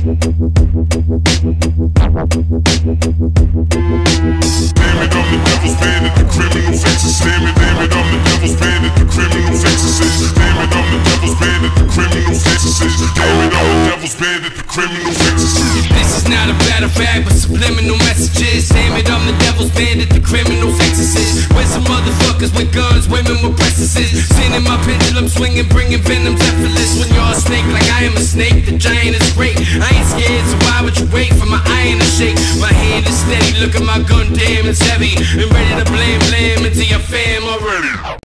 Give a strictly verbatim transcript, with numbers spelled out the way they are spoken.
it, I'm the devil's bandit, the criminal fences. Damn it, damn it, I'm the devil's bandit, the criminal fences. Damn it, I'm the devil's bandit, the criminal fences. Damn it, I'm the devil's bandit, the criminal fences. This is not a battle bag, but subliminal messages. Damn it, I'm the devil's bandit, the criminal fences. Where's some motherfuckers with guns, women with breastises? Sending my pendulum swinging, bringing venom effortless. When you're a snake like I am a snake, the giant is great. I ain't scared, so why would you wait for my iron to shake? My hand is steady, look at my gun, damn it's heavy, and ready to blame, blame into your fam already.